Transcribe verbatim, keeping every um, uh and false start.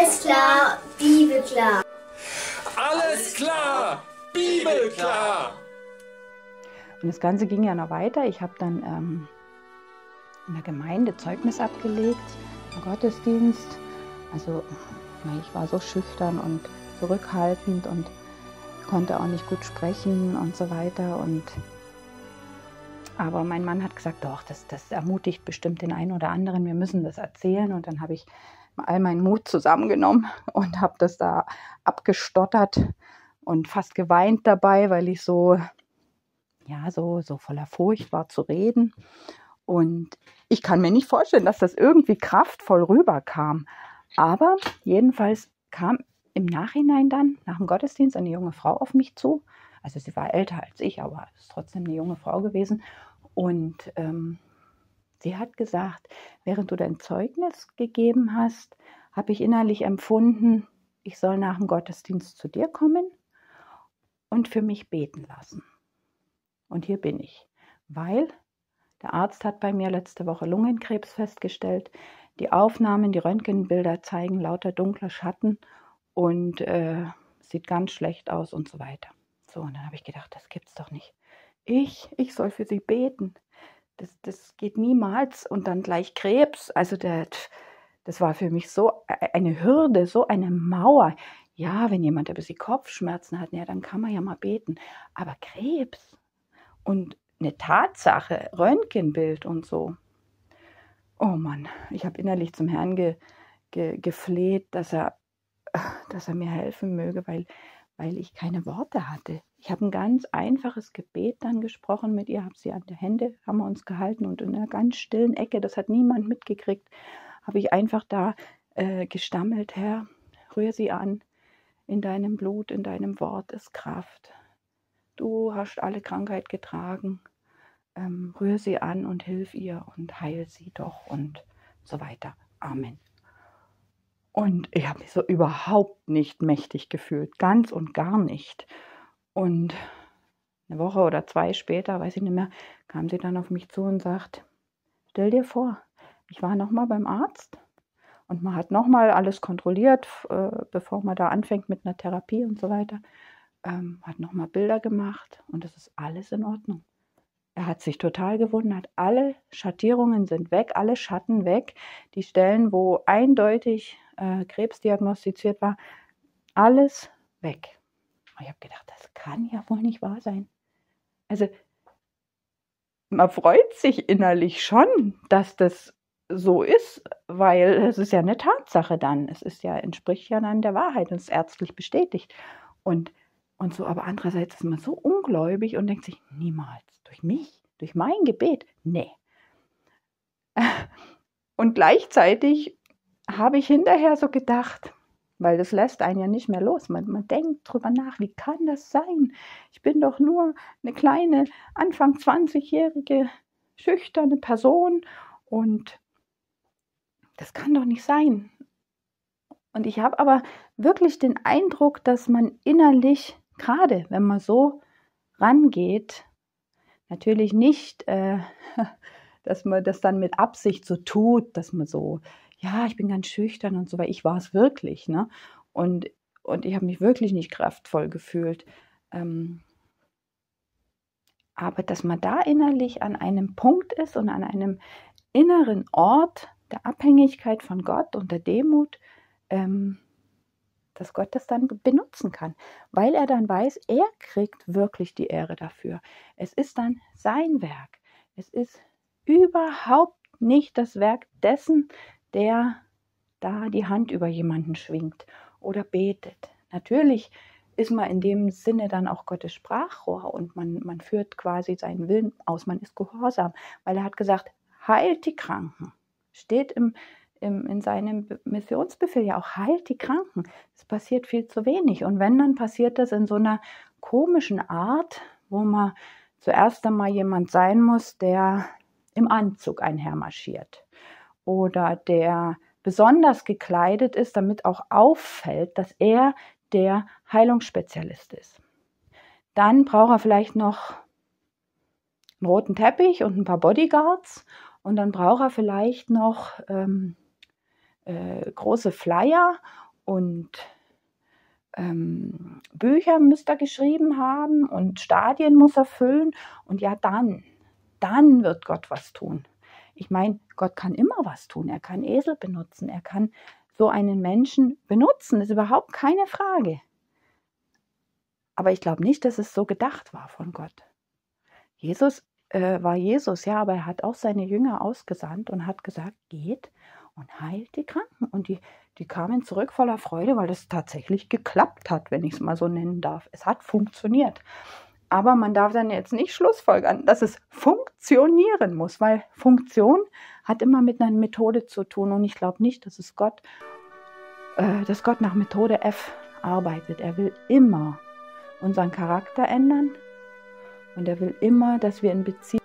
Alles klar, Bibelklar. Alles klar, Bibelklar. Und das Ganze ging ja noch weiter. Ich habe dann ähm, in der Gemeinde Zeugnis abgelegt, im Gottesdienst. Also ich war so schüchtern und zurückhaltend und konnte auch nicht gut sprechen und so weiter. Und aber mein Mann hat gesagt, doch, das, das ermutigt bestimmt den einen oder anderen, wir müssen das erzählen. Und dann habe ich all meinen Mut zusammengenommen und habe das da abgestottert und fast geweint dabei, weil ich so, ja, so, so voller Furcht war zu reden. Und ich kann mir nicht vorstellen, dass das irgendwie kraftvoll rüberkam. Aber jedenfalls kam im Nachhinein dann, nach dem Gottesdienst, eine junge Frau auf mich zu. Also sie war älter als ich, aber es ist trotzdem eine junge Frau gewesen. Und ähm, sie hat gesagt, während du dein Zeugnis gegeben hast, habe ich innerlich empfunden, ich soll nach dem Gottesdienst zu dir kommen und für mich beten lassen. Und hier bin ich, weil der Arzt hat bei mir letzte Woche Lungenkrebs festgestellt. Die Aufnahmen, die Röntgenbilder zeigen lauter dunkle Schatten und äh, sieht ganz schlecht aus und so weiter. So, und dann habe ich gedacht, das gibt's doch nicht. Ich, ich soll für sie beten. Das, das geht niemals. Und dann gleich Krebs. Also der, das war für mich so eine Hürde, so eine Mauer. Ja, wenn jemand ein bisschen Kopfschmerzen hat, ja, dann kann man ja mal beten. Aber Krebs und eine Tatsache, Röntgenbild und so. Oh Mann, ich habe innerlich zum Herrn ge, ge, gefleht, dass er, dass er mir helfen möge, weil, weil ich keine Worte hatte. Ich habe ein ganz einfaches Gebet dann gesprochen mit ihr, habe sie an der Hände, haben wir uns gehalten und in einer ganz stillen Ecke, das hat niemand mitgekriegt, habe ich einfach da äh, gestammelt, Herr, rühr sie an, in deinem Blut, in deinem Wort ist Kraft. Du hast alle Krankheit getragen, ähm, rühr sie an und hilf ihr und heil sie doch und so weiter. Amen. Und ich habe mich so überhaupt nicht mächtig gefühlt, ganz und gar nicht. Und eine Woche oder zwei später, weiß ich nicht mehr, kam sie dann auf mich zu und sagt, stell dir vor, ich war nochmal beim Arzt und man hat nochmal alles kontrolliert, äh, bevor man da anfängt mit einer Therapie und so weiter, ähm, hat nochmal Bilder gemacht und es ist alles in Ordnung. Er hat sich total gewundert, alle Schattierungen sind weg, alle Schatten weg, die Stellen, wo eindeutig äh, Krebs diagnostiziert war, alles weg. Und ich habe gedacht, das kann ja wohl nicht wahr sein. Also man freut sich innerlich schon, dass das so ist, weil es ist ja eine Tatsache dann. Es ist ja, entspricht ja dann der Wahrheit und ist ärztlich bestätigt. Und, und so, aber andererseits ist man so ungläubig und denkt sich, niemals, durch mich, durch mein Gebet, nee. Und gleichzeitig habe ich hinterher so gedacht, weil das lässt einen ja nicht mehr los. Man, man denkt drüber nach, wie kann das sein? Ich bin doch nur eine kleine, Anfang zwanzigjährige, schüchterne Person und das kann doch nicht sein. Und ich habe aber wirklich den Eindruck, dass man innerlich, gerade wenn man so rangeht, natürlich nicht, äh, dass man das dann mit Absicht so tut, dass man so, ja, ich bin ganz schüchtern und so, weil ich war es wirklich, ne? Und, und ich habe mich wirklich nicht kraftvoll gefühlt. Ähm, aber dass man da innerlich an einem Punkt ist und an einem inneren Ort der Abhängigkeit von Gott und der Demut, ähm, dass Gott das dann benutzen kann, weil er dann weiß, er kriegt wirklich die Ehre dafür. Es ist dann sein Werk. Es ist überhaupt nicht das Werk dessen, der da die Hand über jemanden schwingt oder betet. Natürlich ist man in dem Sinne dann auch Gottes Sprachrohr und man, man führt quasi seinen Willen aus, man ist gehorsam, weil er hat gesagt, heilt die Kranken. Steht im, im, in seinem Missionsbefehl ja auch, heilt die Kranken. Es passiert viel zu wenig. Und wenn, dann passiert das in so einer komischen Art, wo man zuerst einmal jemand sein muss, der im Anzug einhermarschiert oder der besonders gekleidet ist, damit auch auffällt, dass er der Heilungsspezialist ist. Dann braucht er vielleicht noch einen roten Teppich und ein paar Bodyguards und dann braucht er vielleicht noch ähm, äh, große Flyer und ähm, Bücher müsste er geschrieben haben und Stadien muss er füllen. Und ja, dann, dann wird Gott was tun. Ich meine, Gott kann immer was tun. Er kann Esel benutzen. Er kann so einen Menschen benutzen. Das ist überhaupt keine Frage. Aber ich glaube nicht, dass es so gedacht war von Gott. Jesus äh, war Jesus, ja, aber er hat auch seine Jünger ausgesandt und hat gesagt, geht und heilt die Kranken. Und die, die kamen zurück voller Freude, weil das tatsächlich geklappt hat, wenn ich es mal so nennen darf. Es hat funktioniert. Aber man darf dann jetzt nicht schlussfolgern, dass es funktionieren muss, weil Funktion hat immer mit einer Methode zu tun. Und ich glaube nicht, dass es Gott, äh, dass Gott nach Methode F arbeitet. Er will immer unseren Charakter ändern und er will immer, dass wir in Beziehung